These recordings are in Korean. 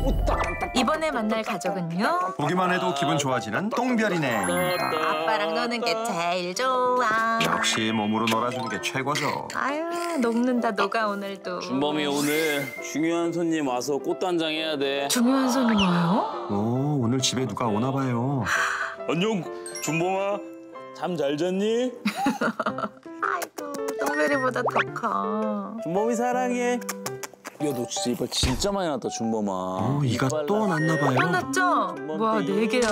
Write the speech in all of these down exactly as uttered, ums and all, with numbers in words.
이번에 만날 가족은요? 보기만 해도 기분 좋아지는 똥별이네. 아빠랑 노는 게 제일 좋아. 역시 몸으로 놀아주는 게 최고죠. 아유, 녹는다 녹아 오늘도. 준범이 오늘 중요한 손님 와서 꽃단장 해야 돼. 중요한 손님 와요? 오, 오늘 집에 누가 오나 봐요. 안녕, 준범아. 잠 잘 잤니? 아이고, 똥별이보다 더 커. 준범이 사랑해. 야, 너 진짜 이빨 진짜 많이 났다, 준범아. 오, 이가 또 났나 봐요. 또 났죠? 와, 네 개야.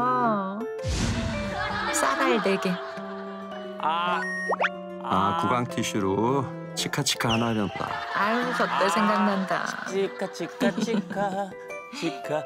쌀알 네 개. 아, 아, 구강 티슈로 치카치카 하나 하면 보다. 아유, 저때 생각난다. 치카, 치카, 치카, 치카.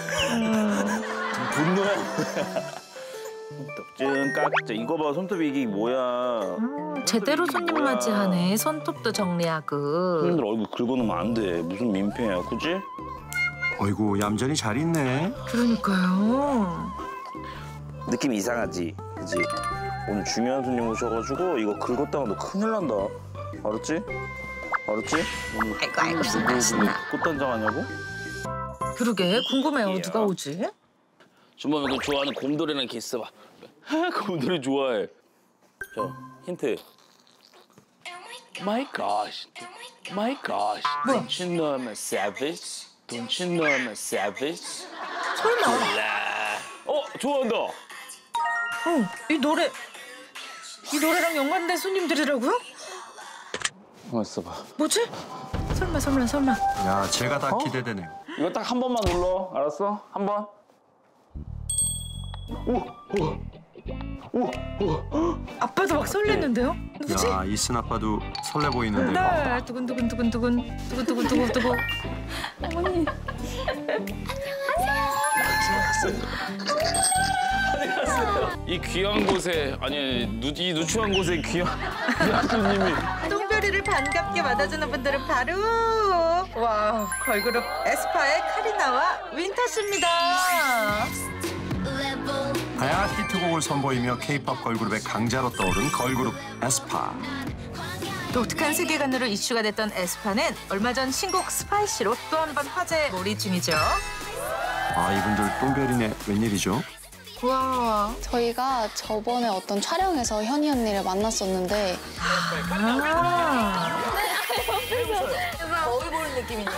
분노야, 뭐야. 손톱 깍지. 이거 봐, 손톱이 이게 뭐야. 음, 제대로 손님 맞이하네. 손톱도 정리하고. 손님들 얼굴 긁어놓으면 안 돼. 무슨 민폐야, 그지? 어이구, 얌전히 잘 있네. 그러니까요. 느낌이 이상하지, 그지? 오늘 중요한 손님 오셔가지고 이거 긁었다가 너 큰일 난다. 알았지? 알았지? 오늘 아이고, 아이고, 신나, 신나. 꽃단장 하냐고? 그러게, 궁금해요. 누가 오지? 준범이 그 좋아하는 곰돌이랑 키스봐. 곰돌이 좋아해. 자, 힌트. My gosh. My gosh. 뭐야? Don't you know I'm a savage? Don't you know I'm a savage? 설마. 어, 좋아한다. 어, 이 노래. 이 노래랑 연관된 손님들이라고요? 가만 있어봐. 뭐지? 설마, 설마, 설마. 야, 제가 다 어? 기대되네요. 이거 딱 한 번만 눌러. 알았어? 한 번. 오, 오, 오, 오. 아빠도 막 설렜는데요? 누구지? 야, 이순 아빠도 설레 보이는데요. 네, 두근두근두근두근, 두근두근두근두근. 어머니. 이 귀한 곳에, 아니, 누, 이 누추한 곳에 귀한, 귀한 손님이. 똥별이를 반갑게 맞아주는 분들은 바로 와 걸그룹 에스파의 카리나와 윈터 씨입니다. 다양한 히트곡을 선보이며 케이팝 걸그룹의 강자로 떠오른 걸그룹 에스파. 독특한 세계관으로 이슈가 됐던 에스파는 얼마 전 신곡 스파이시로 또 한 번 화제에 몰이 중이죠. 아, 이분들 똥별이네. 웬일이죠? 와. 저희가 저번에 어떤 촬영에서 현희 언니를 만났었는데 아. 거울 보는 느낌이냐?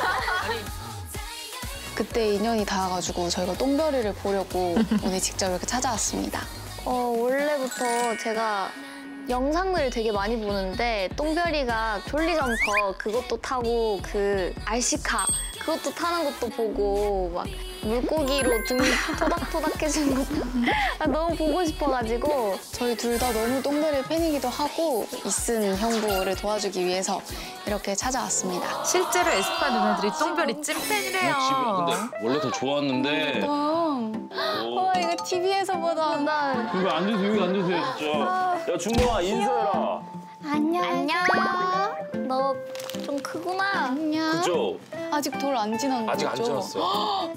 그때 인연이 닿아가지고 저희가 똥별이를 보려고 오늘 직접 이렇게 찾아왔습니다. 어, 원래부터 제가 영상을 되게 많이 보는데 똥별이가 편리점서 그것도 타고 그 알시카 그것도 타는 것도 보고 막 물고기로 등 토닥토닥 해주는 것도 아, 너무 보고 싶어가지고 저희 둘 다 너무 똥별이 팬이기도 하고 이슨 형부를 도와주기 위해서 이렇게 찾아왔습니다. 실제로 에스파 누나들이 똥별이 찐팬이래요. 근데 원래 더 좋았는데. 와 이거 티비에서 보다 나 여기 앉으세요, 여기 앉으세요, 진짜. 야, 준범아, 인사해라. 안녕 안녕 너 좀 크구나 안녕. 그죠? 아직 돌 안 지난 거죠? 아직 안 지났어. 어?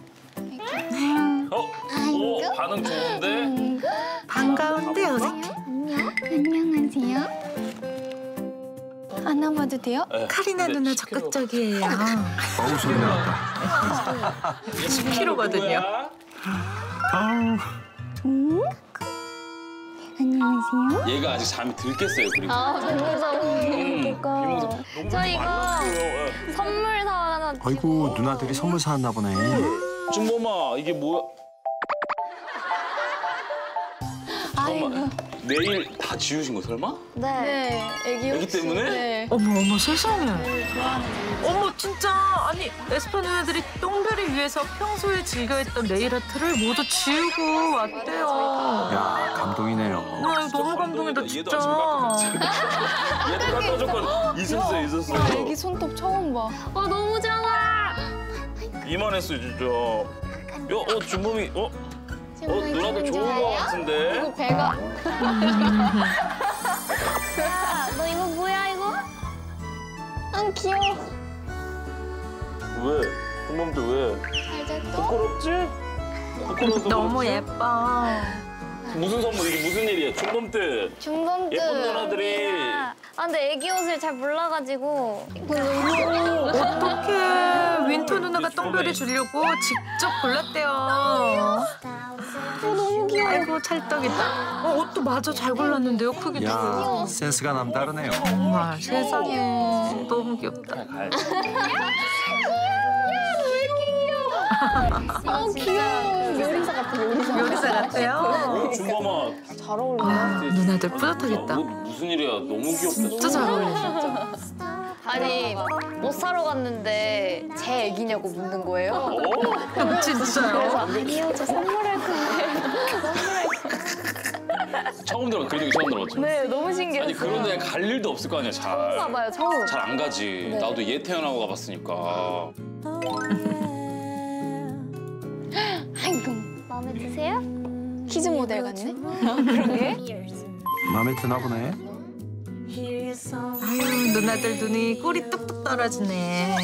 오, 반응 좋은데? 반가운데 어색해. 안녕 안녕하세요 안아봐도 돼요? 네, 카리나 누나 십 킬로그램. 적극적이에요. 어우, 소리 나왔다. 십 킬로그램거든요. 아우. 안녕하세요 얘가 아직 잠이 덜 깼어요, 그리고. 아 비무서 그거 저 이거 선물 사와가지고 아이고, 누나들이 선물 사왔나 보네. 준범아, 이게 뭐야? 잠깐만, 내일 다 지우신 거 설마? 네. 네, 애기 애기 혹시- 때문에? 네. 어머 어머 세상에. 어머 진짜 아니 에스파 누나들이 똥별을 위해서 평소에 즐겨했던 네일 아트를 모두 지우고 왔대요. 야, 감동이네요. 와 이거 너무 감동이다 얘도 진짜. 아침에 깎아줬지. 얘도 깎아줬거든. 있었어, 있었어. 와, 애기 손톱 처음 봐. 와 너무 작아 이만했어, 진짜. 야, 어, 준범이, 어? 어, 누나도 좋은 거 같은데? 이거 배가 야, 너 이거 뭐야 이거? 아 귀여워 왜? 준범도 왜? 잘 잤어? 부끄럽지? 부끄러워도 너무 그렇지? 예뻐. 무슨 선물, 이게 무슨 일이야? 준범 때. 중범들 예쁜 누나들이 아 근데 애기 옷을 잘 몰라가지고. 어떡해. 윈터 누나가 똥별이 주려고 직접 골랐대요. 어, 너무 귀여워. 아이고 찰떡이다. 어, 옷도 마저 잘 골랐는데요. 크기도. 야, 센스가 남다르네요. 정말 세상에 너무 귀엽다. 아 귀여워. 요리사 같아 요리사. 요리사 같아요. 준범아. 잘 어울려. 아, 누나들 뿌듯하겠다. 너 무슨 일이야? 너무 귀엽다. 진짜 잘 어울려. 아니 옷 사러 갔는데 제 애기냐고 묻는 거예요. 음, 진짜요? 아니요 저 선물할 건데. 처음 들어. 그래도 처음 들어봤죠. 네 너무 신기했어요. 아니 그런데 갈 일도 없을 거 아니야. 잘. 봐봐요 처음. 잘 안 가지. 네. 나도 얘 태어나고 가봤으니까. 아이고 마음에 드세요? 키즈 모델 같네. 마음에 드나 보네. 아유, 누나들 눈이 꿀이 뚝뚝 떨어지네.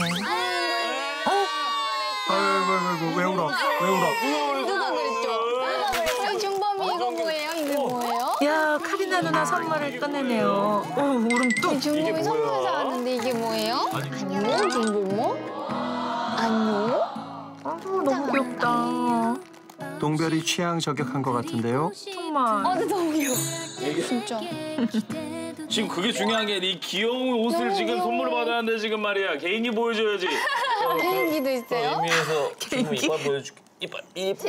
아이고, 아이고, 왜 울어? 왜 울어? 누가 그랬죠? 어, 준범이 이거 뭐예요? 이게 뭐예요? 야, 카리나 누나 선물을 꺼내네요. 오, 울음 뚝. 준범이 선물 사왔는데 이게 뭐예요? 안녕 준범? 안녕? 아, 너무 귀엽다. 똥별이 취향 저격한 것 같은데요. 정말. 아 근데 너무 귀여워. 진짜. 지금 그게 중요한 게 이 귀여운 옷을 지금 선물을 받았는데 지금 말이야. 개인기 보여줘야지. 개인기도 있어요? 의미에서 좀 이빨 보여줄게. 이빨 이빨.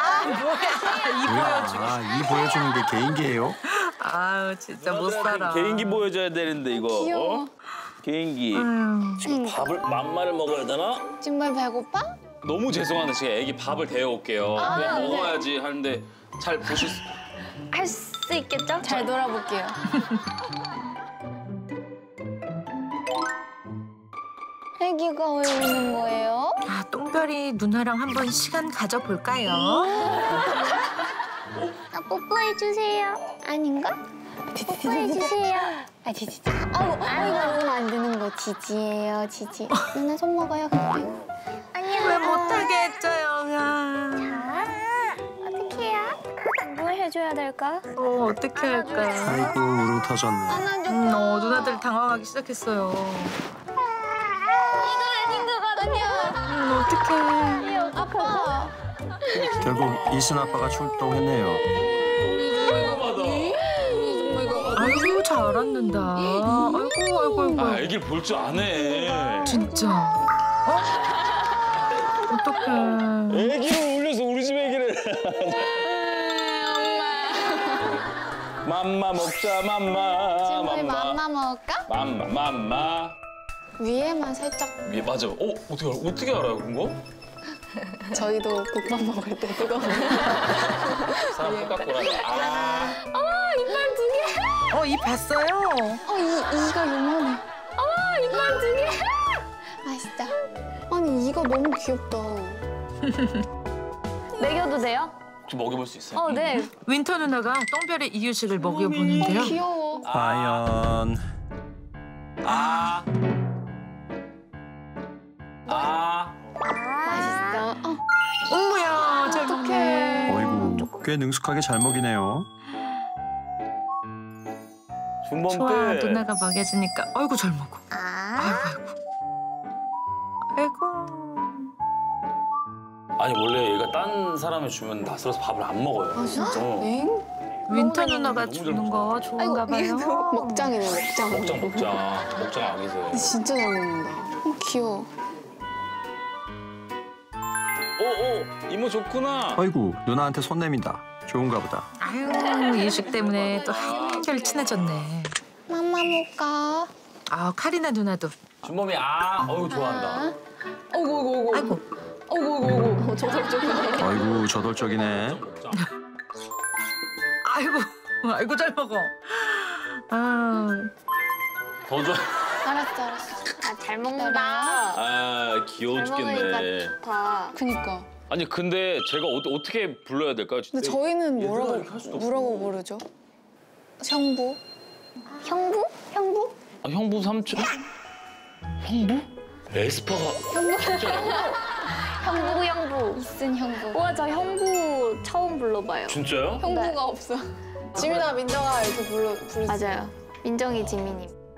아, 이 보여주는 게 개인기예요? 아우, 진짜 못 살아. 개인기 보여줘야 되는데 이거. 귀여워. 어? 개인기. 아유, 지금 밥을 만마를 먹어야 되나? 정말 배고파? 너무 죄송한데 제가 애기 밥을 데워올게요. 그냥 네. 먹어야지 하는데 잘 보실 수... 할 수 있겠죠? 잘 놀아볼게요. 애기가 왜 우는 거예요? 아, 똥별이 누나랑 한번 시간 가져볼까요? 아, 뽀뽀해주세요. 아닌가? 뽀뽀해주세요. 아, 지지. 아이고, 아이고, 그러면 안 되는 거. 지지예요, 지지. 누나 손 먹어요, 갈게요. 안녕. 왜 못하게 했죠, 영아? 어떻게 해요? 뭘 해줘야 될까? 어, 어떻게 할까? 아이고, 우르 터졌네. 안아줘. 음, 어, 누나들 당황하기 시작했어요. 이거 아닌 것 같아요. 음, 어떡해. 아빠. 결국 이순 아빠가 출동했네요. 아이고, 잘 알았는다. 아이고, 아이고, 아이고. 아, 애기를 볼 줄 아네. 진짜. 어? 어떡해. 애기를 울려서 우리 집 애기를. 맘마 먹자, 맘마. 준범이 맘마 먹을까? 맘마, 맘마. 위에만 살짝. 위 맞아. 어, 어떻게 알아? 어떻게 알아요, 그런 거? 저희도 국밥 먹을 때 뜨거운 사람 똑같구나. 아, 어, 이 봤어요? 어, 이, 이가 요만해. 아, 이빨 두 개. 맛있다. 아니, 이가 너무 귀엽다. 먹여도 돼요? 혹시 먹여볼 수 있어요? 어, 네. 윈터 누나가 똥별의 이유식을 먹여보는데요. 어, 귀여워. 과연 아. 아. 맛있어. 어, 어머야, 잘 먹네. 어이구, 꽤 능숙하게 잘 먹이네요. 준범 좋아, 때. 누나가 먹여주니까. 아이고, 잘 먹어. 아. 아이고, 아이고. 아이고. 아니 원래 얘가 딴 사람이 주면 낯설어서 밥을 안 먹어요. 아, 진짜? 어. 엥? 윈터 누나가 너무 주는 거 좋은가 봐요. 먹장이네, 먹장. 먹장 먹장 먹장 아기세요. 진짜 잘 먹는다. 어, 귀여워. 오오 이모 좋구나. 아이고, 누나한테 손 내민다. 좋은가 보다. 아유, 이유식 때문에 또 한결 친해졌네. 맘마 먹을까? 아, 카리나 누나도. 준범이 아 어우 좋아한다. 어구, 어구, 어구. 아이고, 어구, 어구, 어구. 어, 저절적이네. 아이고, 저돌적이네. 먹장. 아이고, 아이고, 잘 먹어. 아, 더 좋아. 알았어, 알았어. 아, 잘 먹는다. 아 귀여워 잘 먹으니까 죽겠네. 좋다. 그니까. 아니 근데 제가 어, 어떻게 불러야 될까요? 근데 저희는 얘들아, 뭐라고, 이렇게 할 수도 뭐라고 부르죠? 형부? 형부? 형부? 아, 형부 삼촌. 형부? 에스파가 형부, 형부. 이슨 형부. 우와, 저 형부 처음 불러봐요. 진짜요? 형부가 없어. 지민아, 민정아 이렇게 불러, 부르지. 맞아요. 민정이, 지민이.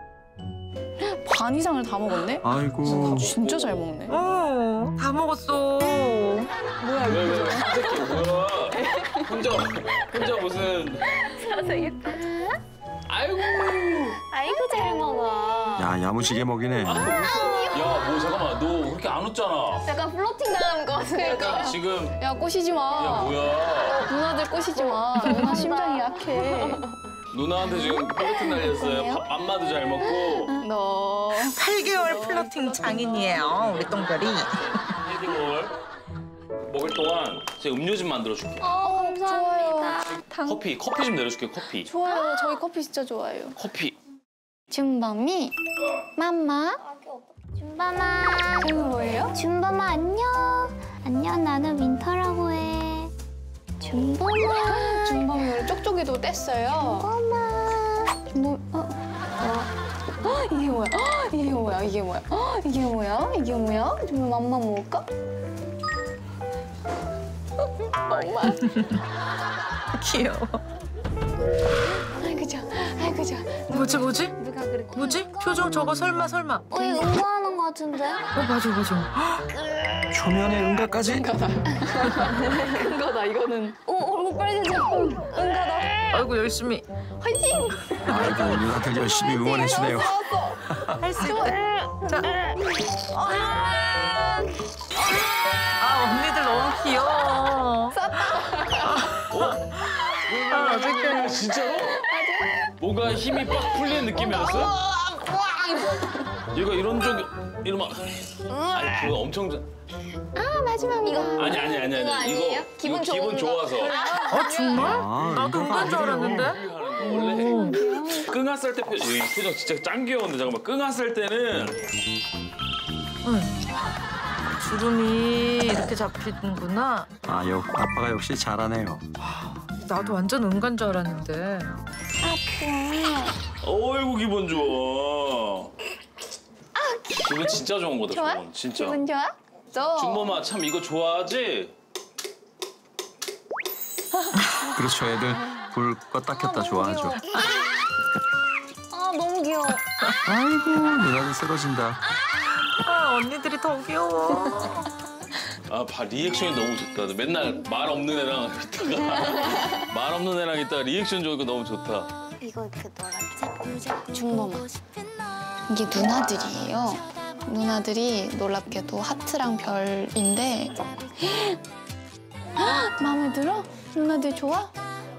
반 이상을 다 먹었네? 아이고. 진짜 잘 먹네. 어, 다 먹었어. 뭐야 왜, 이거? 왜, 새끼 뭐야? 혼자, 혼자 무슨. 사세겠다. 아이고. 아이고 잘 먹어. 야, 야무지게 먹이네. 야, 뭐 잠깐만, 너 그렇게 안 웃잖아. 약간 플로팅 당하는 것 같으니까. 지금. 야 꼬시지 야, 마. 뭐야? 누나들 꼬시지 마. 누나 심장이 약해. 누나한테 지금 플러팅 날렸어요. 밥, 밥마도 잘 먹고. 너. 팔 개월 플러팅 장인이에요, 우리 똥별이. 헤딩을 먹을 동안 제가 음료 좀 만들어줄게. 어, 감사합니다. 커피, 커피 좀 내려줄게, 커피. 좋아요. 저희 커피 진짜 좋아해요. 커피. 준범이, 맘마. 준범아. 저는 뭐예요? 준범아 안녕. 안녕 나는 윈터라고 해. 준범아. 준범이 오늘 쪽쪽이도 뗐어요. 준범아. 준범, 어, 어, 이게 뭐야? 어, 이게 뭐야? 이게 뭐야? 어, 이게 뭐야? 이게 뭐야? 준범 맘마 먹을까? 엄마. 귀여워. 아이고 저, 아이고 저. 뭐지, 뭐지? 누가 그렇게? 뭐지? 표정 저거 설마, 설마. 어, 이거 응고하는 것 같은데? 어, 맞아, 맞아. 초면에 응가까지? 은가다. 은가다 이거는. 오, 얼굴 빨개져. 은가다. 아이고, 열심히. 화이팅! 아이고, 누나들 열심히 응원해주네요. 할 수 있다. 자. 아, 언니들 너무 귀여워. 아, 어떡해. 진짜로? 뭔가 힘이 빡 풀리는 느낌이었어? 얘가 이런 쪽 이러면 아니 그거 엄청 자- 아, 마지막 이거. 아니 아니 아니 아니 이거 아니에요? 이거 기분 이거 기분 좋은 거. 좋아서 어, 정말? 아, 나도 응가인 줄 알았는데? 원래 끙았을 때 표, 이 표정 진짜 짱 귀여운데 잠깐만 끙았을 때는 주름이 이렇게 잡히는구나. 아, 역, 아빠가 역시 잘하네요. 나도 완전 응가인 줄 알았는데. 어이구 기분 좋아. 기분 진짜 좋은 거다 좋아? 저건 진짜. 기분 좋아? 저. 준범아 참 이거 좋아하지? 그렇죠, 애들 불 껐다 켰다 좋아하죠. 아, 너무 귀여워. 아이고, 누나들 쓰러진다. 아, 언니들이 더 귀여워. 아, 봐 리액션이 너무 좋다. 맨날 말 없는 애랑 있다가 말 없는 애랑 있다가 리액션 좋으니까 너무 좋다. 이거 이렇게 놀아줘. 준범아. 이게 누나들이에요. 누나들이 놀랍게도 하트랑 별인데 헉, 마음에 들어? 누나들 좋아?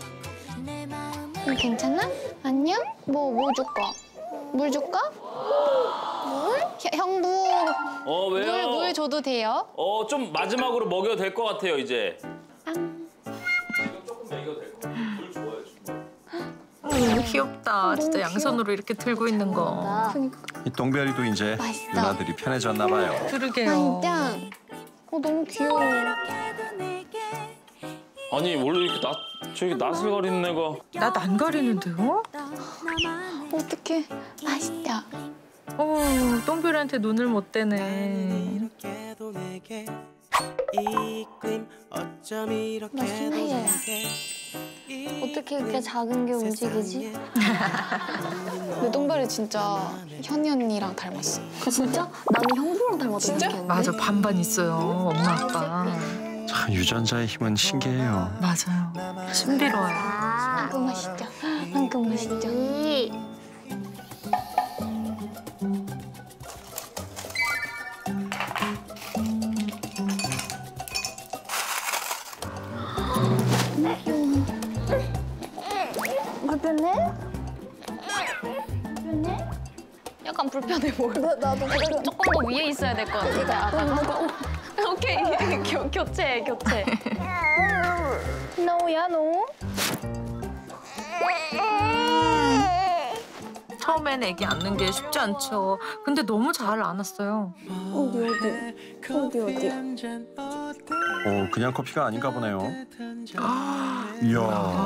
응, 괜찮아? 안녕? 뭐, 뭐 줄까? 물 줄까? 물? 혀- 형부 어 왜요? 물, 물 줘도 돼요? 어 좀 마지막으로 먹여도 될 것 같아요 이제. 앙. 조금 먹여도 될 것 같아요. 물 좋아해 준범. 어, 너무 귀엽다. 진짜 양손으로 이렇게 들고 있는 거. 그니까. 이 똥별이도 이제 맛있어. 누나들이 편해졌나 봐요. 그러게요. 짱. 어, 너무 귀여워. 아니 원래 이렇게 나 저기 낯을 가리는 애가. 나 안 가리는데요? 어떡해. 맛있다. 어, 똥별이한테 눈을 못 떼네. 나 신기해. 어떻게 이렇게 작은 게 움직이지? 근데 똥별이 진짜 현이 언니랑 닮았어. 진짜? 나는 형부랑 닮았던 진짜? 느낌인데? 맞아, 반반 있어요, 엄마, 아빠. 참, 유전자의 힘은 신기해요. 맞아요. 신비로워요. 아, 방금 맛있죠? 방금 맛있죠? 이. 불편해? 불편해? 약간 불편해 보여. 나, 나도 그래도 조금 더 위에 있어야 될 것 같아. 오케이. 교, 교체, 교체. 너야 너? 처음엔 애기 안는 게 쉽지 않죠. 근데 너무 잘 안았어요. 어디 어디? 어디 어디? 어, 그냥 커피가 아닌가 보네요. 이야.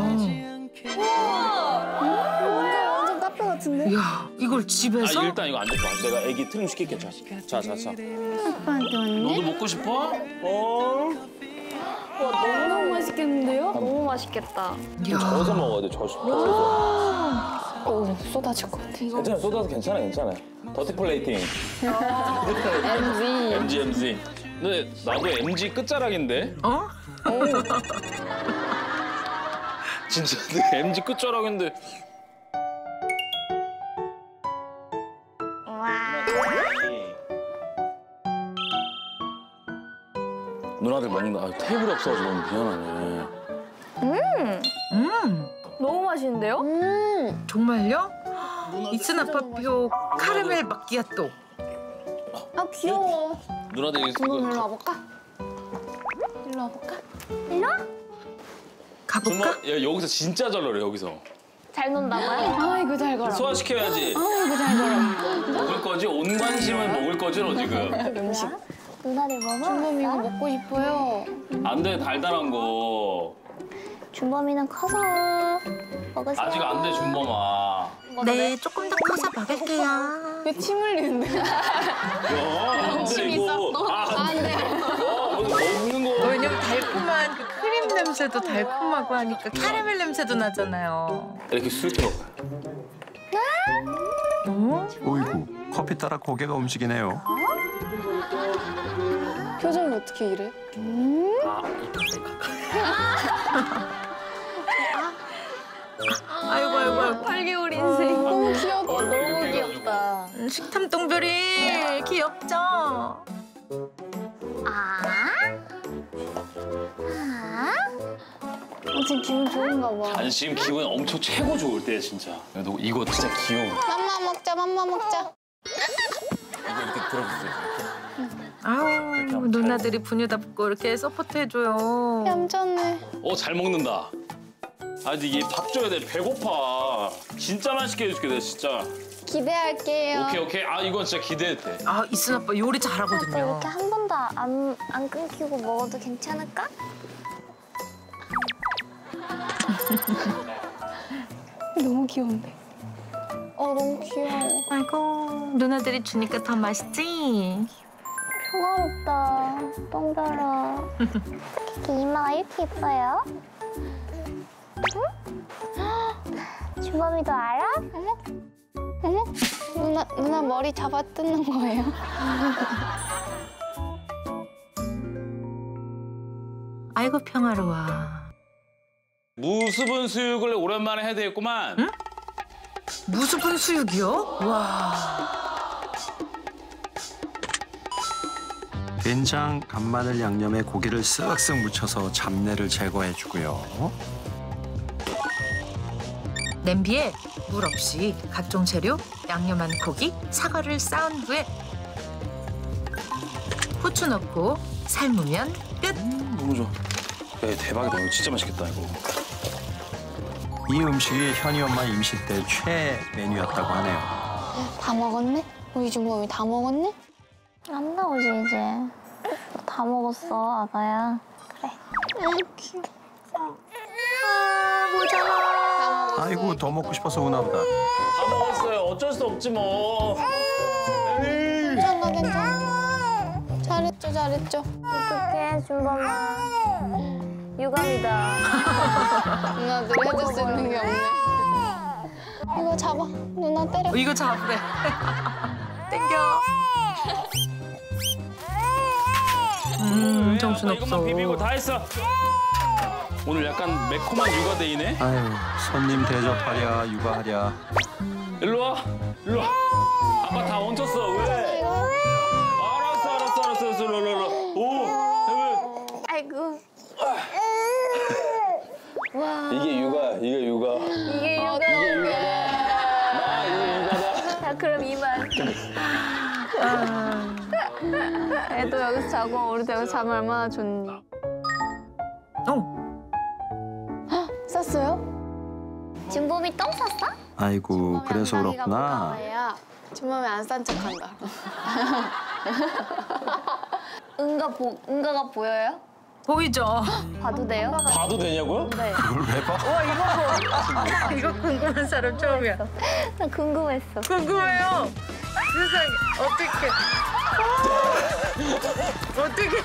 완전 카페 같은데? 이야, 이걸 아 집에서? 일단 이거 앉아봐. 내가 애기 트림 시킬게. 자, 자, 자, 자. 아빠한테 왔네? 너도 먹고 싶어? 어. 와 너무너무 맛있겠는데요? 너무 맛있겠다. 이야, 저어서 먹어야 돼. 저어서. 저어서. 오, 쏟아질 것 같아. 괜찮아, 쏟아도 괜찮아, 괜찮아. 더티 플레이팅. 엠지. 엠지, 엠지. 근데 나도 엠지 끝자락인데? 어? 진짜 내 엠지 끝자락인데. 누나들 먹는다. 아, 테이블이 없어가지고 너무 미안하네. 음, 너무 맛있는데요? 정말요? 이스나파표 카라멜 마끼아또. 아, 귀여워. 누나들 이거 준범 일로 와볼까? 일로 와볼까? 가볼까? 정말 야, 여기서 진짜 잘 놀아 여기서. 잘 논다고요? 아이고, 잘 걸어. 소화시켜야지. 아이고, 잘 걸어. 먹을 거지? 온 관심은 먹을 거지 너 지금. 음식. 누나들 먹어? 준범 이거 먹고 싶어요. 안 돼 달달한 거. 준범이는 커서 먹으세요. 아직 안 돼 준범아. 네, 조금 더 커서 먹을게요. 왜 침 흘리는데? 야, 안 돼, 이거. 아, 안 돼. 어, 먹는 거. 왜냐면 달콤한 그 크림 냄새도 달콤하고 하니까 카라멜 냄새도 나잖아요. 이렇게 술 들어. 어? 오이구, 커피 따라 고개가 움직이네요. 표정이 어떻게 이래? 아, 아이고 아이고 아이고. 팔 개월 인생. 너무 귀여워. 너무 귀엽다. 음, 식탐 똥별이 귀엽죠? 아? 아? 지금 기분 좋은가 봐. 아니 지금 기분 엄청 최고 좋을 때 진짜. 야, 너 이거 진짜 귀여워. 맘마 먹자, 맘마 먹자. 이거 이렇게 들어주세요. 아우 누나들이 분유답고 이렇게 서포트 해줘요. 얌전해. 어, 잘 먹는다. 아, 근데 이게 밥 줘야 돼. 배고파. 진짜 맛있게 해줄게, 내가 진짜. 기대할게요. 오케이, 오케이. 아, 이건 진짜 기대돼. 돼. 아 이순 아빠 요리 잘하거든요. 이렇게 한 번도 안, 안 끊기고 먹어도 괜찮을까? 너무 귀여운데. 어, 너무 귀여워. 아이고 누나들이 주니까 더 맛있지? 평화롭다. 똥별아. 특히 이마가 이렇게 예뻐요? 응? 준범이도 알아? 어머? 어머? 누나, 누나 머리 잡아 뜯는 거예요? 아이고 평화로워. 무수분 수육을 오랜만에 해야 되겠구만. 응? 무수분 수육이요? 와. 된장, 간마늘 양념에 고기를 쓱쓱 묻혀서 잡내를 제거해주고요. 냄비에 물 없이 각종 재료, 양념한 고기, 사과를 쌓은 후에 후추 넣고 삶으면 끝. 음, 너무 좋아. 야, 대박이다. 이거 진짜 맛있겠다, 이거. 이 음식이 현이 엄마 임신 때 최애 메뉴였다고 하네요. 다 먹었네? 우리 준범이 다 먹었네? 안 나오지 이제. 너 다 먹었어 아가야. 그래. 응, 귀여워. 아, 모자라. 아이고 더 먹고 싶어서 우나 보다. 다 먹었어요. 어쩔 수 없지 뭐. 에이. 괜찮아, 괜찮아. 잘했죠, 잘했죠. 어떡해 준범아. 유감이다. 누나들 해줄 수 있는 게 없네. 이거 잡아. 누나 때려. 어, 이거 잡으래. 땡겨. 음, 정신없어. 이것만 비비고 다 했어. 오늘 약간 매콤한 육아데이네. 아유 손님 대접하랴 육아하랴. 일로 와. 일로 와. 아빠 다 얹혔어. 왜? 이거. 알았어, 알았어, 알았어, 알았어. 일로, 일로, 일로. 오. 왜? 아이고. 이게 육아, 이게 육아. 이게 어, 유감. 이게 육아다. 나 이게 육아다. 자 그럼 이만. 애도 여기서 자고 우리도 여기서 자면 얼마나 좋니? 어, 쌌어요? 준범이 똥 쌌어? 아이고 그래서 그렇구나. 준범이 안 싼 척한다. 응가 보, 응가가 보여요? 보이죠? 봐도 돼요? 봐도 되냐고요? 네. 그걸 왜 봐? 와, 이거 뭐. 이거 궁금한 사람 처음이야. 나 궁금했어. 궁금해요. 세상에, 어떻게. 어떻게.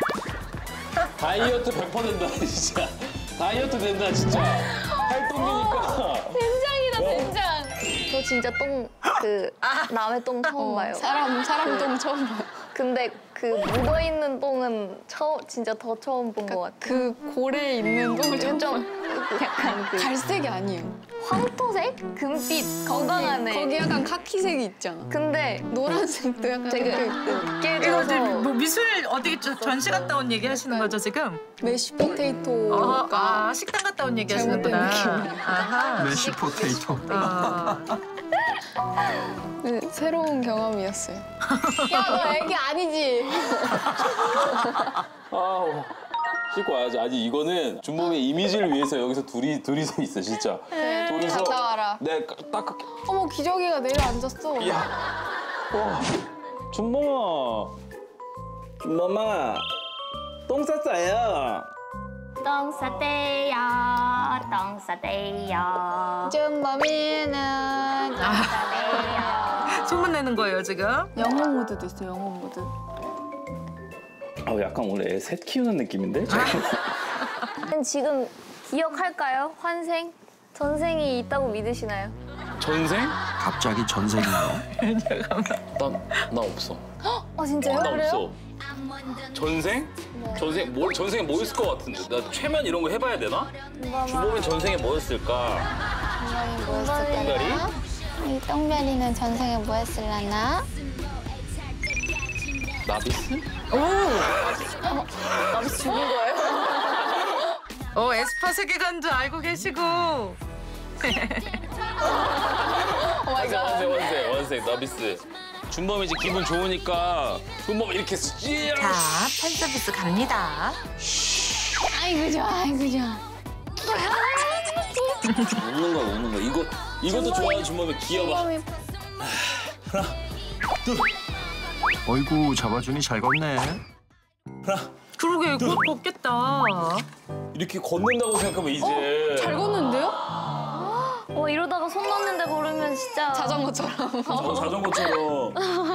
다이어트 백 퍼센트 된다, 진짜. 다이어트 된다, 진짜. 활동기니까. 된장이다, 된장. 저 진짜 똥 그 남의 똥 처음 봐요. 사람 사람 똥 처음 봐요. 근데 그 묻어 있는 똥은 처 진짜 더 처음 본 것 같아요. 그 고래에 있는 똥을 좀 좀 약간 그 갈색이 아니에요. 황토색, 금빛 건강한 애. 거기 약간 카키색이 있잖아. 근데 노란색도 약간 되게 섞여 있고. 이거 어디 깨져서 뭐 미술 어디 저- 전시 갔다 온 얘기 하시는 거죠 지금? 메쉬 어, 포테이토가 아 식당 갔다 온 얘기 잘못된 하시는구나. 느낌이에요. 아하. 메시 포테이토. 아. 네, 새로운 경험이었어요. 야, 너 애기 아니지? 아, 씻고 와야지. 아니 이거는 준범의 이미지를 위해서 여기서 둘이 둘이서 있어 진짜. 둘이서. 갔다 와라. 네, 딱 그- 어머, 기저귀가 내려앉았어. 야, 와, 준범아, 준범아, 똥 쌌어요. 똥 싸대요, 똥 싸대요, 좀 범이는 싸대요. 소문 내는 거예요 지금? 영어 모드도 있어, 영어 모드. 아, 약간 오늘 애 셋 키우는 느낌인데? 지금 기억할까요? 환생? 전생이 있다고 믿으시나요? 전생? 갑자기 전생이네. 나, 나 없어. 어 진짜요? 나 없어. 전생? 전생 뭘 전생에 뭐 있을 것 같은데? 나 최면 이런 거 해봐야 되나? 준범이 전생에 뭐였을까? 똥별이 뭐 똥별이? 했을까나? 이 똥별이는 전생에 뭐 했을라나? 나비스? 나비스 죽은 거예요? 어 에스파 세계관 줄 알고 계시고. 원생 원생 원생 원생 나비스. 준범이 이제 기분 좋으니까 준범 이렇게 해서 찌 자 팬서비스 갑니다. 아이고 좋아, 아이고 좋아. 웃는 거야 웃는 거. 이거 이것도 좋아하는 준범이 귀여워. 어이구 잡아주니 잘 걷네. 그러게 곧 걷겠다. 이렇게 걷는다고 생각하면 이제 잘 걷는데요? 와 이러다가 손 넣는데 걸으면 진짜 자전거처럼. 어, 자전거처럼.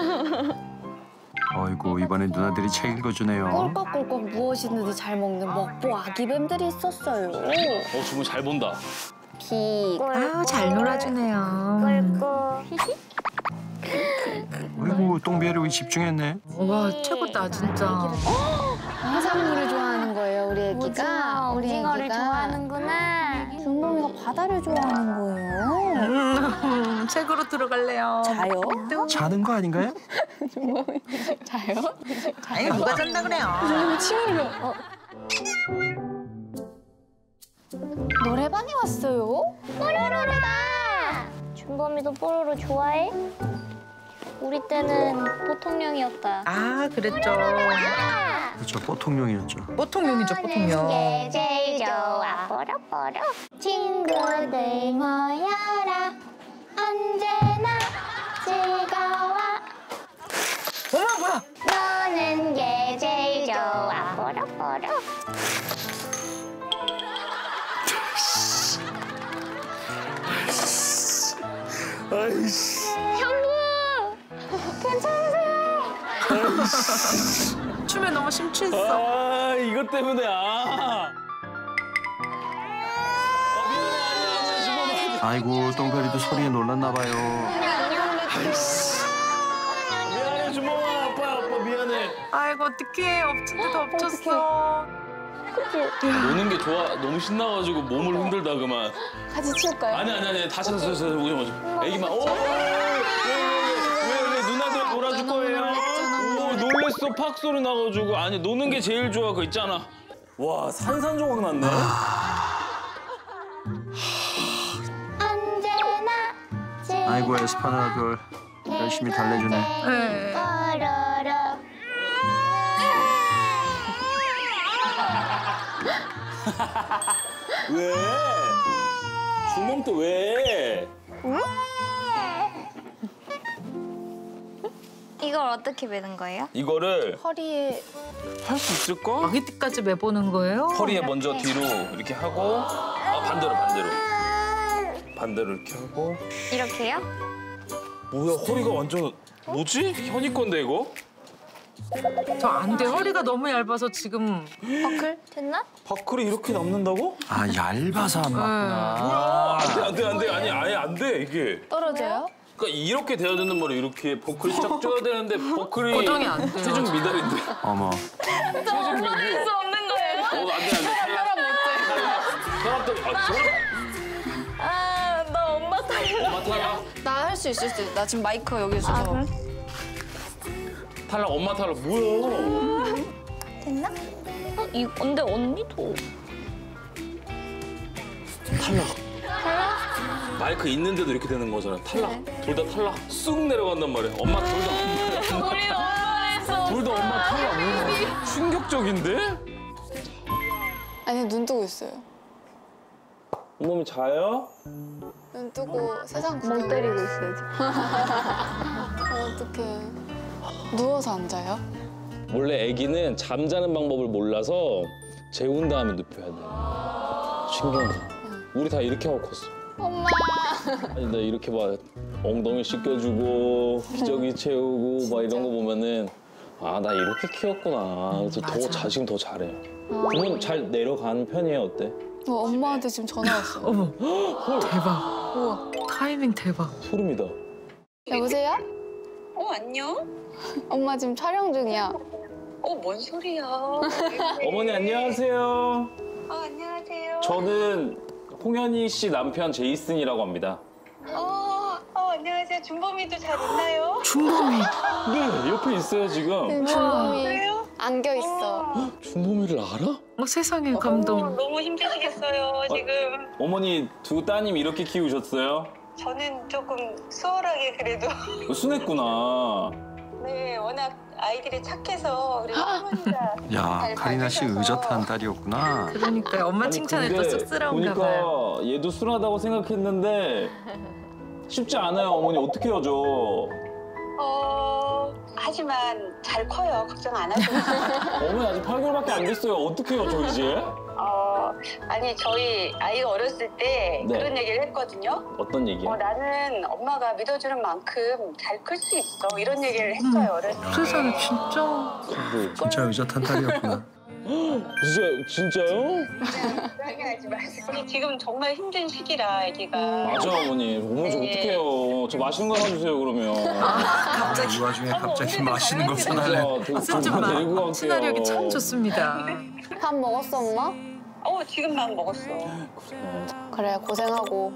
어이구 이번엔 누나들이 책 읽어주네요. 꼴깍꼴깍 무엇이든지 잘 먹는 먹보 아기뱀들이 있었어요. 어 준범 잘 본다. 비 아잘 놀아주네요. 어이구 똥배로 집중했네. 와 최고다 진짜. 해산물을 좋아하는 거예요, 우리 애기가. 오징어, 우리 오징어를 애기가. 좋아하는구나. 준범이가 바다를 좋아하는 거예요. 음, 책으로 들어갈래요. 자요? 자는 거 아닌가요? 자요? 아니 누가 잔다 그래요. 침 흘려. 노래방에 왔어요? 뽀로로다! 준범이도 뽀로로 좋아해? 우리 때는 보통령이었다. 아 그랬죠. 그렇죠 보통령이었죠. 보통령이죠 보통령. 게 제일 좋아 뽀로뽀로 친구들 모여라 언제나 즐거워 어머 뭐야? 노는 게 제일 좋아 뽀로뽀로 아이씨. 형부 괜찮으세요? 춤에 너무 심취했어. 아 이것 때문에 아. 어, 미안해 아니야 아니야 준범아. 아이고 똥별이도 소리에 놀랐나 봐요. 미안해 준범아 아빠 아빠 미안해. 아이고 어떡해 엎친 데 덮쳤어. 노는 게 좋아 너무 신나가지고 몸을 흔들다 그만. 같이 치울까요? 아니 아니 아니 다시 다시 다시 오지 마. 애기만 오왜왜왜 누나들 놀아줄 거예요? 오 놀랬어 팍 소리 나가지고 아니 노는 게 제일 좋아 그거 있잖아. 와 산산조각 났네. 언제나 아이고 에스파나들 열심히 달래주네. 네. 뽀로로 왜? 준범 또 왜? 이걸 어떻게 매는 거예요? 이거를 허리에 할 수 있을까? 아기띠까지 매보는 거예요? 허리에 먼저 뒤로 이렇게 하고 아 반대로 반대로 반대로 이렇게 하고 이렇게요? 뭐야 허리가 완전 뭐지? 현이 건데 이거? 저 안 돼. 허리가 너무 얇아서 지금. 버클 됐나? 버클이 이렇게 남는다고? 아 얇아서 안 네. 맞구나. 아, 안 돼, 안 돼, 안 돼. 아니, 아예 안 돼, 이게. 떨어져요? 그러니까 이렇게 돼야 되는 머리 이렇게 버클이 쫙 줘야 되는데 버클이 고정이 안 돼요. 체중 미달인데. 어머. 체중 미달. 수 없는 거예요? 어, 안 돼, 안 돼. 사람 못해. 사람 또, 아, 저런? 아, 나 엄마 탈락. 엄마 탈락? 나 할 수 있을 때. 나 지금 마이크 여기 있어서. 아, 그래? 탈락, 엄마 탈락. 뭐야? 됐나? 어, 이, 근데 언니도. 탈락. 마이크 있는데도 이렇게 되는 거잖아. 탈락. 둘 다 탈락. 쑥 내려간단 말이야. 엄마 둘 다. 우리 엄마에서. 둘 다 엄마 탈락. 우와, 충격적인데? 아니 눈 뜨고 있어요. 어머니 자요? 눈 뜨고 세상 멍 구경. 때리고 있어요, 지금. 어떡해. 누워서 앉아요? 원래 아기는 잠자는 방법을 몰라서 재운 다음에 눕혀야 돼. 신기하다. 우리 다 이렇게 하고 컸어. 엄마. 아니 나 이렇게 막 엉덩이 씻겨주고 기저귀 채우고 막 이런 거 보면은 아 나 이렇게 키웠구나. 그래서 더 자, 지금 더 잘해. 부모님 잘 내려가는 편이에요 어때? 어, 엄마한테 지금 전화 왔어요. 어머. 헐 대박. 우와. 타이밍 대박. 소름이다. 여보세요? 어, 안녕? 엄마 지금 촬영 중이야. 어, 뭔 소리야? 어머니 안녕하세요. 어, 안녕하세요. 저는 홍현희 씨 남편 제이슨이라고 합니다. 어, 어, 안녕하세요. 준범이도 잘 있나요? 준범이. 네 옆에 있어요 지금. 준범이 그래요? 안겨 있어. 준범이를 알아? 어, 세상에 어, 감동. 너무 힘드시겠어요, 지금. 어머니 두 따님 이렇게 키우셨어요? 저는 조금 수월하게 그래도. 순했구나. 네, 워낙 아이들이 착해서 우리 할머니가. 야 잘 카리나 씨 봐주셔서. 의젓한 딸이었구나. 그러니까요. 엄마 아니, 칭찬에 또 근데 쑥스러운가 보니까 봐요. 얘도 순하다고 생각했는데 쉽지 않아요. 어머니 어떻게 해요, 저? 어, 하지만 잘 커요. 걱정 안 하셔도. 어머니 아직 팔 개월밖에 안 됐어요. 어떻게 해요, 저 이제? 어, 아니, 저희 아이가 어렸을 때 네. 그런 얘기를 했거든요. 어떤 얘기요? 어, 나는 엄마가 믿어주는 만큼 잘 클 수 있어. 이런 얘기를 했어요, 어렸을 때. 세상에 진짜. 진짜 의젓한 딸이었구나. 진짜 진짜요? 하지 마세요. 우리 지금 정말 힘든 시기라, 아기가. 맞아, 어머니. 어머니 저 네. 어떡해요. 저 맛있는 거 사주세요, 그러면. 이 와중에 갑자기 맛있는 거 사달래. 진짜 쓴 좀 데리고 좀 갈게요. 친화력이 참 좋습니다. 밥 먹었어 엄마? 어, 지금 막 먹었어. 그래 고생하고.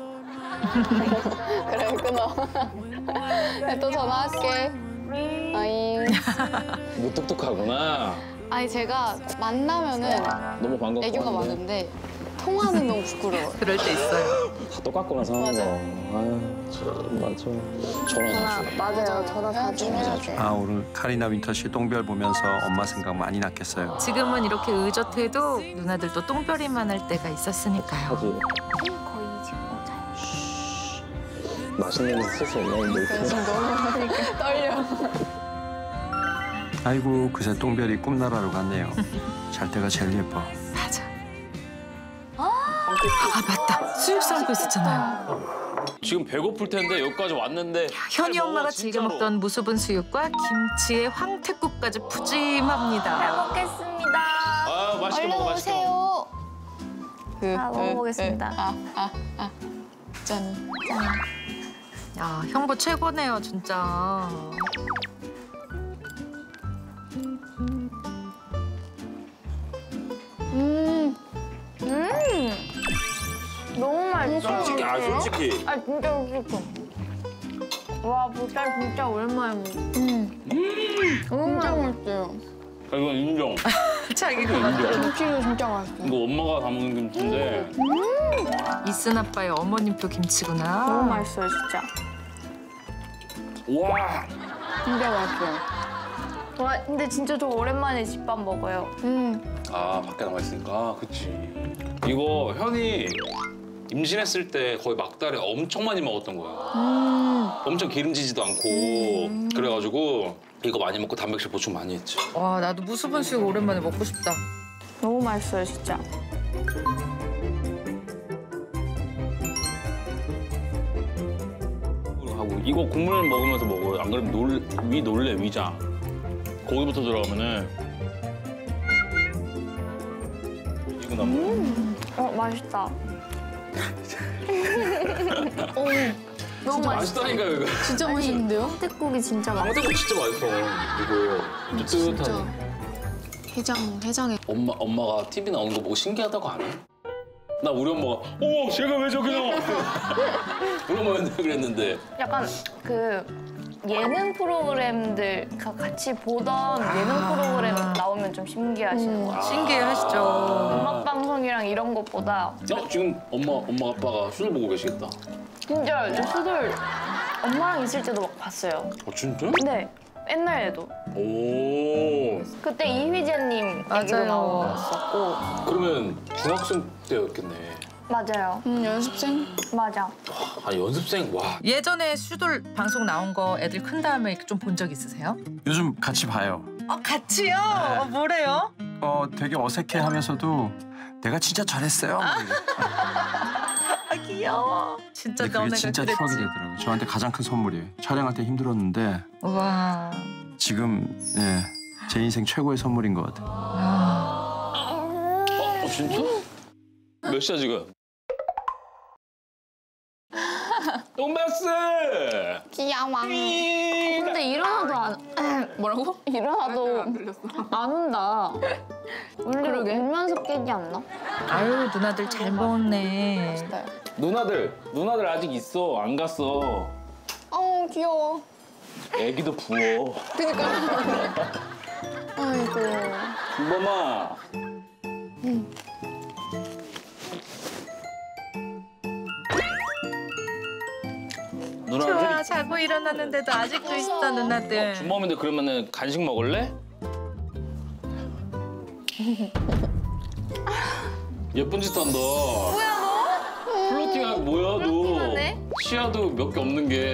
그래 끊어. 또 전화할게. 아잉. 무뚝뚝하구나. 아니 제가 만나면은 너무 반갑고. 애교가 한데. 많은데 통화는 너무 부끄러워. 그럴 때 있어요. 다 똑같구나, 사는 거. 맞아. 아유, 참, 맞아. 전화 자주 해. 맞아요. 전화 자주 해야 돼. 아 오늘 카리나 윈터 씨 똥별 보면서 엄마 생각 많이 났겠어요. 지금은 이렇게 의젓해도 누나들도 똥별이만 할 때가 있었으니까요. 하지. 거의 지금 자요. 맛있는 거 쓸 수 없나는데 이렇게. 떨려. 아이고 그새 똥별이 꿈나라로 갔네요. 잘 때가 제일 예뻐. 맞아. 아 맞다. 수육 삶고 있었잖아요. 지금 배고플 텐데 여기까지 왔는데. 현이 잘 먹어, 엄마가 즐겨 진짜로. 먹던 무수분 수육과 김치에 황태국까지 푸짐합니다. 먹겠습니다. 아 맛있게 얼른 먹어, 맛있게 먹어. 오세요. 아, 먹어보겠습니다. 아, 아, 아. 짠. 야 형부 최고네요 진짜. 음. 음. 너무 맛있어. 솔직히, 아 솔직히. 아 진짜 맛있어. 와 보살 진짜 오랜만에 먹어. 음. 진짜 맛있어요. 아, 이건 인정. 자기가 맞죠. 김치도 진짜 맛있어요. 이거 엄마가 다 먹는 김치인데. 이순 아빠의 어머님도 김치구나. 너무 맛있어요 진짜. 와. 진짜 맛있어요. 와 근데 진짜 저 오랜만에 집밥 먹어요. 음. 아 밖에 나와 있으니까 그치. 이거 현이 임신했을 때 거의 막달에 엄청 많이 먹었던 거야. 음. 엄청 기름지지도 않고 그래가지고 이거 많이 먹고 단백질 보충 많이 했지. 와 나도 무수분 수육 오랜만에 먹고 싶다. 너무 맛있어요 진짜. 하고 이거 국물 먹으면서 먹어요. 안 그러면 놀, 위 놀래 위장. 고기부터 들어가면은 이거 남는. 음. 어 맛있다. 오, 너무 맛있어. 맛있다니까요 이거. 진짜 맛있는데요? 황태국이 진짜 맛있어. 황태국 진짜 맛있어. 이거 뜨뜻한. 해장, 해장에. 엄마 엄마가 티비 나오는 거 보고 신기하다고 안 해? 나 우리 엄마가 어머 제가 왜 저기 나와? 우리 엄마 맨날 그랬는데. 약간 그 예능 프로그램들 같이 보던 예능 프로그램 나오면 좀 신기하시는 것 같아요. 신기해하시죠. 음악 방송이랑 이런 것보다 어 지금 엄마 엄마 아빠가 수술 보고 계시겠다. 진짜 저 수술 엄마랑 있을 때도 막 봤어요. 어 진짜? 네, 옛날에도. 오. 그때 이휘재님 얘기도 맞아요. 나왔었고. 그러면 중학생 때였겠네. 맞아요. 음, 연습생? 맞아. 아 연습생 와. 예전에 슈돌 방송 나온 거 애들 큰 다음에 좀 본 적 있으세요? 요즘 같이 봐요. 어, 같이요? 어, 뭐래요? 어, 되게 어색해하면서도 내가 진짜 잘했어요. 막 이래. 아, 귀여워. 진짜 근데 그게 너네가 진짜 그랬지. 추억이 되더라고요. 저한테 가장 큰 선물이에요. 촬영할 때 힘들었는데 와. 지금 예, 제 인생 최고의 선물인 것 같아요. 어, 어 진짜? 몇 시야 지금? 돈베스! 귀여워. 근데 일어나도 안 뭐라고? 일어나도 안 운다. 원래 울면서 깨지 않나? 아유, 누나들 잘 먹네. 누나들, 누나들 아직 있어. 안 갔어. 어, 귀여워. 애기도 부어. 그니까. 아이고. 준범아. 누나들. 좋아, 자고 일어났는데도 아직도 있어, 누나들. 준범인데 그러면은 간식 먹을래? 예쁜 짓 한다. 뭐야 너? 플로팅하고 뭐야 너? 시야도 몇 개 없는 게.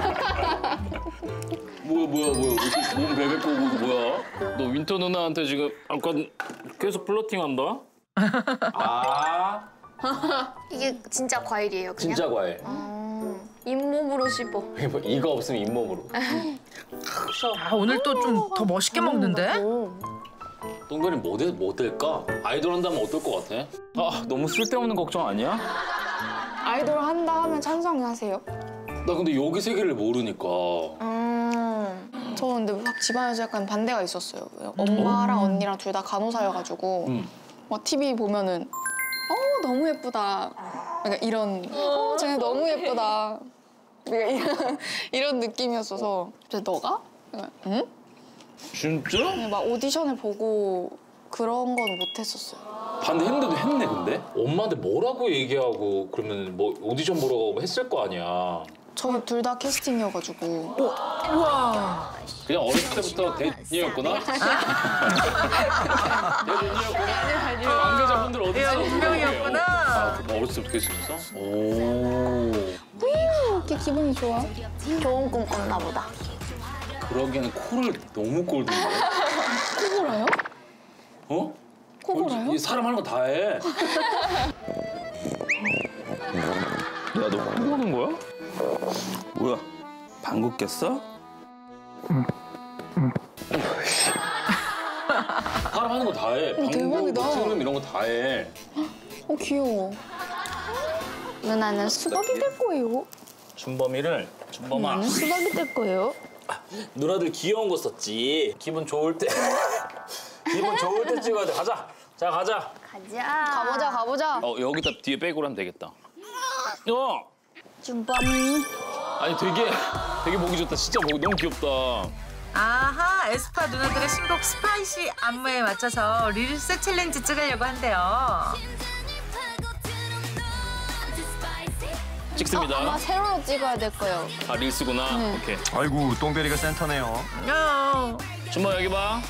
뭐야 뭐야 뭐야 몸 베베 꼬고 뭐야? 너 윈터 누나한테 지금 약간 계속 플로팅한다? 아 이게 진짜 과일이에요, 그냥? 진짜 과일. 잇몸으로 씹어. 이거 없으면 잇몸으로. 아, 오늘 또 좀 더 멋있게 먹는데? 똥별이 뭐, 될, 뭐 될까? 아이돌 한다면 어떨 것 같아? 아 너무 쓸데없는 걱정 아니야? 아이돌 한다 하면 찬성하세요? 나 근데 여기 세계를 모르니까. 음. 저 근데 막 집안에서 약간 반대가 있었어요. 엄마랑 언니랑 둘 다 간호사여가지고 음. 막 티비 보면은 어 너무 예쁘다. 약간 이런 어 쟤네 너무 예쁘다. 약간 이런, 이런 느낌이었어서 근데 너가? 약간, 응? 진짜? 그냥 막 오디션을 보고 그런 건 못했었어요. 반대했는데도 했네 근데? 엄마한테 뭐라고 얘기하고 그러면 뭐 오디션 보러 가고 했을 거 아니야. 저희 둘 다 캐스팅이어가지고 우와. 그냥 어렸을 때부터 대니였구나? 대니였구나? 관계자분들 어디 있어? 야, 운명이었구나. 아, 뭐 어렸을 때부터 캐스팅했어? 오. 이렇게 기분이 좋아. 좋은 꿈 꿨나 보다. 그러기에는 코를 너무 꼴던데? 코 골아요? 어? 코 골아요? 이 사람 하는 거 다 해. 야, 너 코 고는 거야? 뭐야? 방귀 꼈어? 사람 하는 거 다 해. 방구, 대박이다. 트름 이런 거 다 해. 어 귀여워. 누나는 수박이 될 거예요. 준범이를 준범아. 수박이 될 거예요. 누나들 귀여운 거 썼지. 기분 좋을 때. 기분 좋을 때 찍어야 돼. 가자. 자, 가자. 가자. 가보자 가보자. 어, 여기다 뒤에 백으로 하면 되겠다. 어! 준범. 아니, 되게, 되게 보기 좋다. 진짜 보기 너무 귀엽다. 아하, 에스파 누나들의 신곡 스파이시 안무에 맞춰서 릴스 챌린지 찍으려고 한대요. 찍습니다. 아마 세로로 찍어야 될 거예요. 아, 릴스구나. 오케이. 아이고 똥별이가 센터네요. 어. 준범 여기 봐.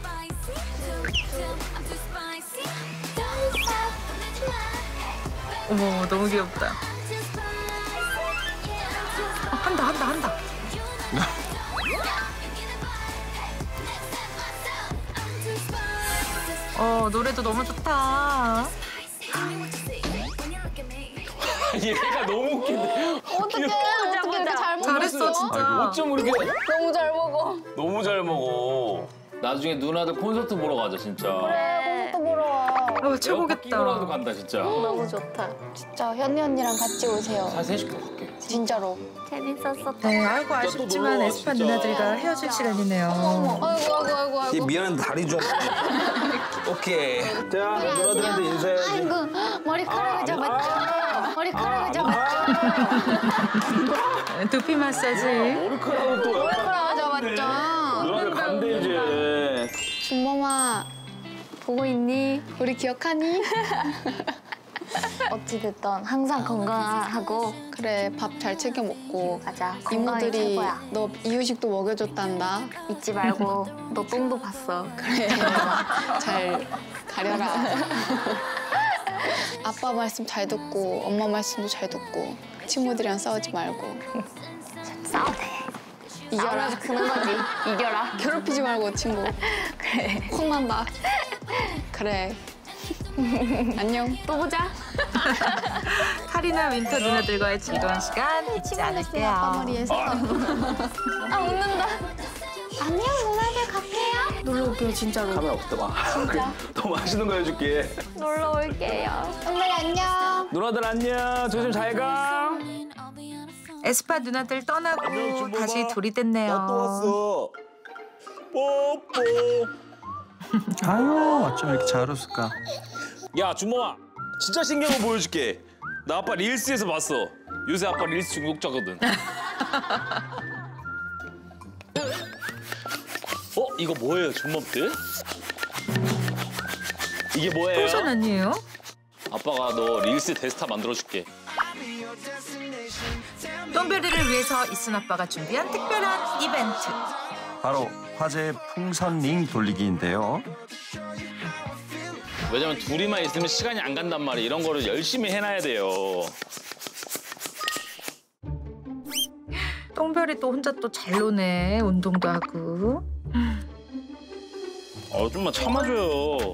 어머, 너무 귀엽다. 어, 한다, 한다, 한다. 어, 노래도 너무 좋다. 얘가 너무 웃긴데. 어떡해 어떻게 이렇게 잘 먹었어? 잘했어, 진짜. 어쩜 이렇게 너무 잘 먹어. 너무 잘 먹어. 나중에 누나들 콘서트 보러 가자 진짜. 그래, 콘서트 보러 와. 어, 최고겠다. 끼고라도 간다 진짜. 너무 좋다. 진짜 현이 언니랑 같이 오세요. 사 셋이 갈게. 진짜로. 재밌었어. 네, 아이고 놀러 아쉽지만 와, 에스파 진짜. 누나들과 헤어질 시간이네요. 아이고, 아이고, 아이고, 얘 아이고. 미안한데 다리 좀. 오케이. 자, 누나들한테 인사해야지. 아이고 머리카락을 잡았죠. 머리카락을 잡았죠. 두피 마사지. 머리카락은 또 머리카락을 잡았죠. 누나들 간대 이제. 준범아 보고 있니? 우리 기억하니? 어찌됐든 항상 건강하고 그래, 밥 잘 챙겨 먹고. 가자. 건강이 이모들이 최고야. 너 이유식도 먹여줬단다. 잊지 말고 너 똥도 봤어. 그래, 잘 가려라. 아빠 말씀 잘 듣고 엄마 말씀도 잘 듣고 친구들이랑 싸우지 말고 싸워도 돼. 이겨라. 싸우면서 크는 거지. 이겨라. 괴롭히지 말고 친구. 그래. 콩난다. 그래. 안녕. 또 보자. 카리나 윈터 누나들과의 즐거운 시간 잊지 않을게요. 머리에서. 아 웃는다. 안녕 누나들 갈게요. 놀러 올게요, 진짜로. 카메라 없다 봐. 더 맛있는 거 해줄게. 놀러 올게요. 엄마 안녕. 누나들 안녕. 조심 잘 가. 에스파 누나들 떠나고 안녕, 준범아. 다시 둘이 됐네요. 나 또 왔어. 뽀뽀. 아유 어쩜 이렇게 잘 웃을까. 야 준범아 진짜 신기한 거 보여줄게. 나 아빠 릴스에서 봤어. 요새 아빠 릴스 중독자거든. 어 이거 뭐예요 준범들? 이게 뭐예요? 풍선 아니에요? 아빠가 너 릴스 대스타 만들어줄게. 똥별이를 위해서 이순 아빠가 준비한 특별한 이벤트. 바로 화제의 풍선 링 돌리기인데요. 왜냐면 둘이만 있으면 시간이 안 간단 말이야. 이런 거를 열심히 해놔야 돼요. 똥별이 또 혼자 또 잘 노네. 운동도 하고. 어 좀만 참아줘요.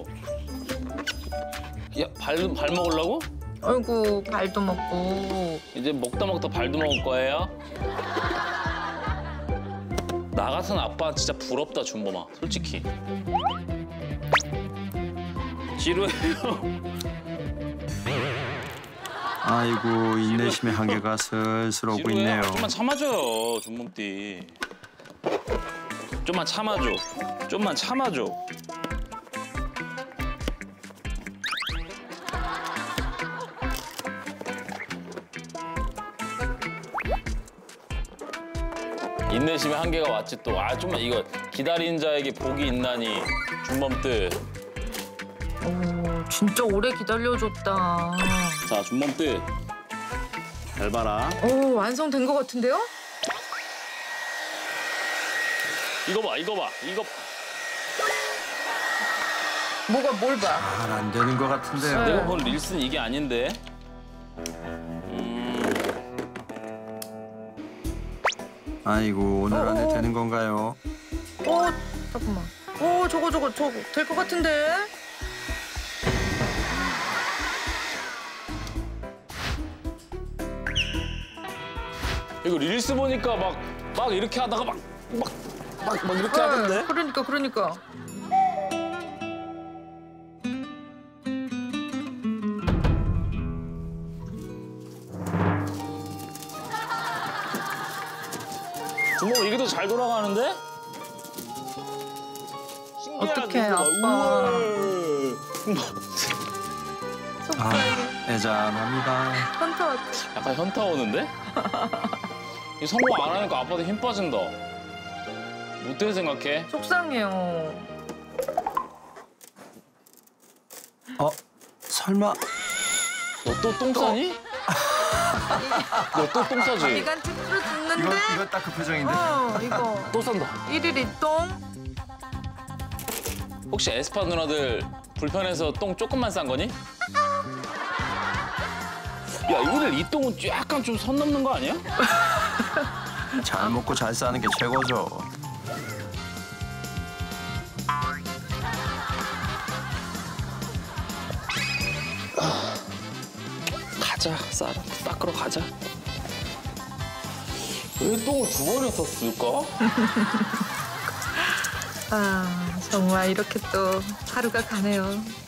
야 발 발 먹으려고? 아이고 발도 먹고. 이제 먹다 먹다 발도 먹을 거예요? 나 같은 아빠 진짜 부럽다 준범아 솔직히. 지루해요. 아이고 인내심의 한계가 슬슬 오고 지루해. 있네요. 좀만 참아줘요 준범띠. 좀만 참아줘. 좀만 참아줘. 인내심의 한계가 왔지 또. 아 좀만 이거 기다린 자에게 복이 있나니 준범뜨. 오 진짜 오래 기다려줬다. 자 준범뜨 잘 봐라. 오 완성된 것 같은데요? 이거 봐 이거 봐 이거. 뭐가 뭘 봐? 잘 안 되는 것 같은데요. 내가 본 릴스는 이게 아닌데. 아이고 오늘 안에 되는 건가요? 어 잠깐만. 어 저거 저거 저거 될 것 같은데? 이거 릴스 보니까 막 막 이렇게 하다가 막 막 막 막 이렇게 하던데. 네, 그러니까 그러니까. 준범 이게 더 잘 돌아가는데? 어떡해, 아빠. 아 애잔합니다. 현타 왔다. 약간 현타 오는데? 이 성공 안 하니까 아빠도 힘 빠진다. 어떻게 생각해? 속상해요. 어 설마 너 또 똥 싸니? 너 또 똥 싸지? 미간티 풀어 이거 죽는데? 이거 딱 그 표정인데. 어 이거 또 싼다. 일일이 똥? 혹시 에스파 누나들 불편해서 똥 조금만 싼 거니? 야 이거들 이 똥은 약간 좀 선 넘는 거 아니야? 잘 먹고 잘 사는 게 최고죠. 가자 싸 닦으러 가자. 왜 똥을 두 번이나 쌌을까? 아, 정말 이렇게 또 하루가 가네요.